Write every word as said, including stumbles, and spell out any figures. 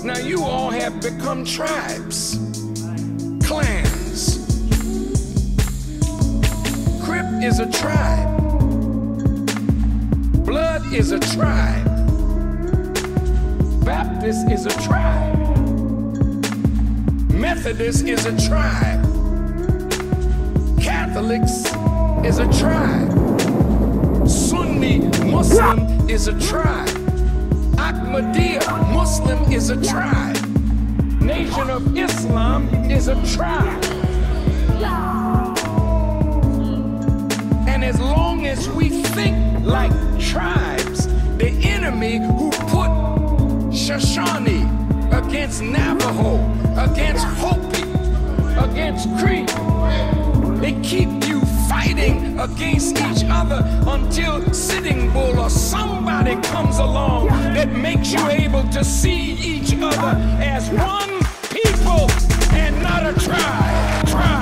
Now you all have become tribes, clans. Crip is a tribe. Blood is a tribe. Baptist is a tribe. Methodist is a tribe. Catholics is a tribe. Sunni Muslim is a tribe. Ahmadiyya Muslim is a tribe. Nation of Islam is a tribe. And as long as we think like tribes, the enemy who put Shoshone against Navajo, against Hopi, against Cree, they keep you fighting against each other until Sitting Bull or somebody comes along that makes you able to see each other as one people and not a tribe. tribe.